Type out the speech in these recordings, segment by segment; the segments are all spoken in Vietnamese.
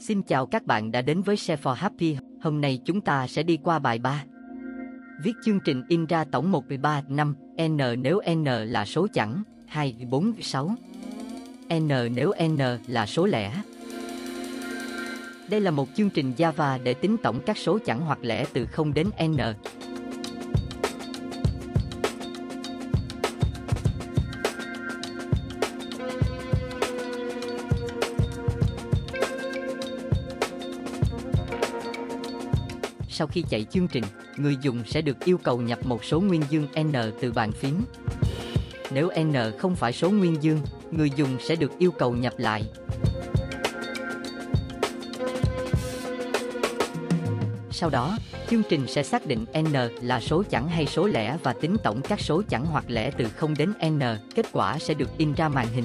Xin chào các bạn đã đến với Share for Happy. Hôm nay chúng ta sẽ đi qua bài 3. Viết chương trình in ra tổng 1, 3, 5, n nếu n là số chẵn, 2, 4, 6. N nếu n là số lẻ. Đây là một chương trình Java để tính tổng các số chẵn hoặc lẻ từ 0 đến n. Sau khi chạy chương trình, người dùng sẽ được yêu cầu nhập một số nguyên dương n từ bàn phím. Nếu n không phải số nguyên dương, người dùng sẽ được yêu cầu nhập lại. Sau đó, chương trình sẽ xác định n là số chẵn hay số lẻ và tính tổng các số chẵn hoặc lẻ từ 0 đến n. Kết quả sẽ được in ra màn hình.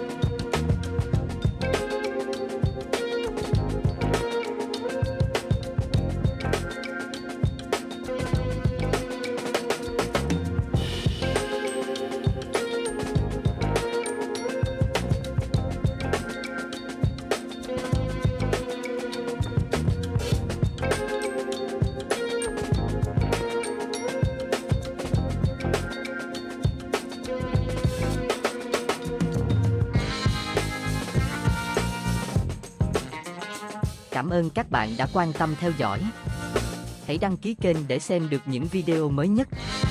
Cảm ơn các bạn đã quan tâm theo dõi. Hãy đăng ký kênh để xem được những video mới nhất.